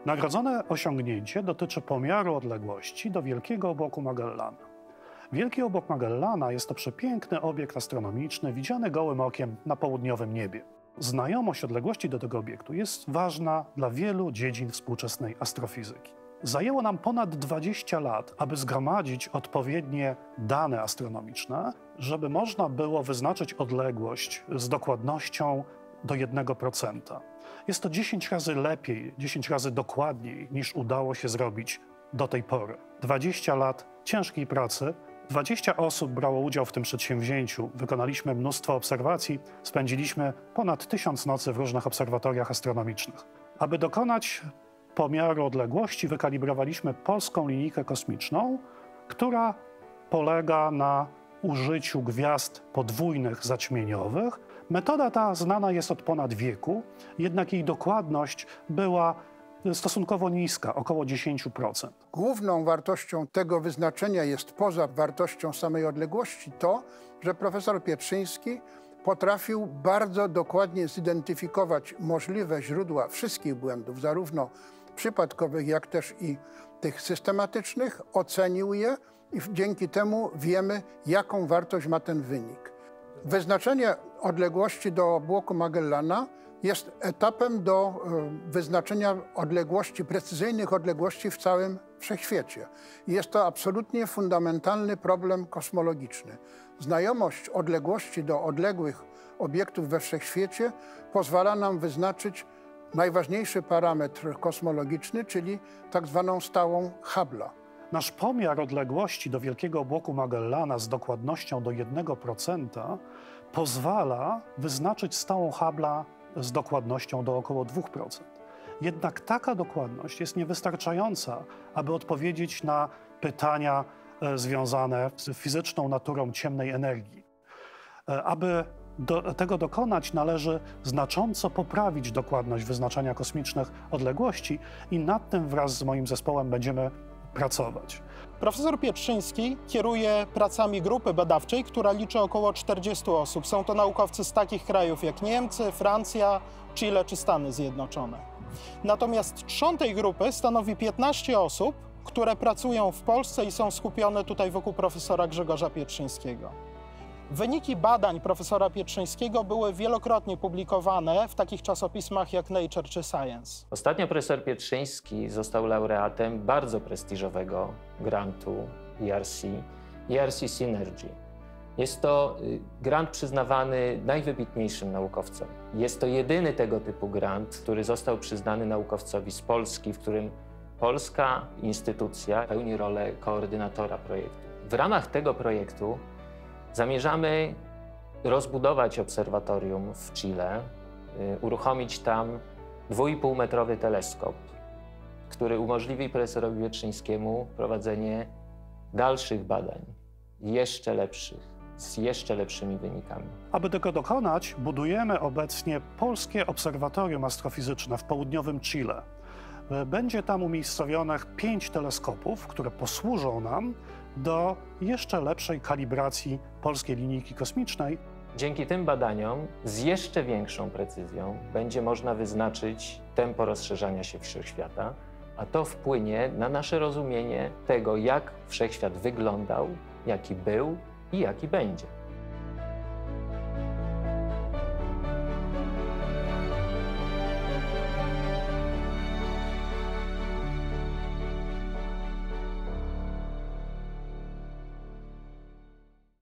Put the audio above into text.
Nagrodzone osiągnięcie dotyczy pomiaru odległości do Wielkiego Obłoku Magellana. Wielki Obłok Magellana jest to przepiękny obiekt astronomiczny widziany gołym okiem na południowym niebie. Znajomość odległości do tego obiektu jest ważna dla wielu dziedzin współczesnej astrofizyki. Zajęło nam ponad 20 lat, aby zgromadzić odpowiednie dane astronomiczne, żeby można było wyznaczyć odległość z dokładnością do 1%. Jest to 10 razy lepiej, 10 razy dokładniej niż udało się zrobić do tej pory. 20 lat ciężkiej pracy, 20 osób brało udział w tym przedsięwzięciu, wykonaliśmy mnóstwo obserwacji, spędziliśmy ponad 1000 nocy w różnych obserwatoriach astronomicznych. Aby dokonać pomiaru odległości, wykalibrowaliśmy polską linijkę kosmiczną, która polega na użyciu gwiazd podwójnych zaćmieniowych. Metoda ta znana jest od ponad wieku, jednak jej dokładność była stosunkowo niska, około 10%. Główną wartością tego wyznaczenia jest, poza wartością samej odległości, to, że profesor Pietrzyński potrafił bardzo dokładnie zidentyfikować możliwe źródła wszystkich błędów, zarówno przypadkowych, jak też i tych systematycznych, ocenił je i dzięki temu wiemy, jaką wartość ma ten wynik. Wyznaczenie odległości do obłoku Magellana jest etapem do wyznaczenia odległości, precyzyjnych odległości w całym wszechświecie. Jest to absolutnie fundamentalny problem kosmologiczny. Znajomość odległości do odległych obiektów we wszechświecie pozwala nam wyznaczyć najważniejszy parametr kosmologiczny, czyli tak zwaną stałą Hubble'a. Nasz pomiar odległości do Wielkiego Obłoku Magellana z dokładnością do 1% pozwala wyznaczyć stałą Hubble'a z dokładnością do około 2%. Jednak taka dokładność jest niewystarczająca, aby odpowiedzieć na pytania związane z fizyczną naturą ciemnej energii. Aby tego dokonać, należy znacząco poprawić dokładność wyznaczania kosmicznych odległości i nad tym wraz z moim zespołem będziemy pracować. Profesor Pietrzyński kieruje pracami grupy badawczej, która liczy około 40 osób. Są to naukowcy z takich krajów jak Niemcy, Francja, Chile czy Stany Zjednoczone. Natomiast trzon tej grupy stanowi 15 osób, które pracują w Polsce i są skupione tutaj wokół profesora Grzegorza Pietrzyńskiego. Wyniki badań profesora Pietrzyńskiego były wielokrotnie publikowane w takich czasopismach jak Nature czy Science. Ostatnio profesor Pietrzyński został laureatem bardzo prestiżowego grantu ERC Synergy. Jest to grant przyznawany najwybitniejszym naukowcom. Jest to jedyny tego typu grant, który został przyznany naukowcowi z Polski, w którym polska instytucja pełni rolę koordynatora projektu. W ramach tego projektu zamierzamy rozbudować obserwatorium w Chile, uruchomić tam 2,5-metrowy teleskop, który umożliwi profesorowi Pietrzyńskiemu prowadzenie dalszych badań, jeszcze lepszych, z jeszcze lepszymi wynikami. Aby tego dokonać, budujemy obecnie polskie obserwatorium astrofizyczne w południowym Chile. Będzie tam umiejscowionych 5 teleskopów, które posłużą nam do jeszcze lepszej kalibracji polskiej linijki kosmicznej. Dzięki tym badaniom z jeszcze większą precyzją będzie można wyznaczyć tempo rozszerzania się wszechświata, a to wpłynie na nasze rozumienie tego, jak wszechświat wyglądał, jaki był i jaki będzie.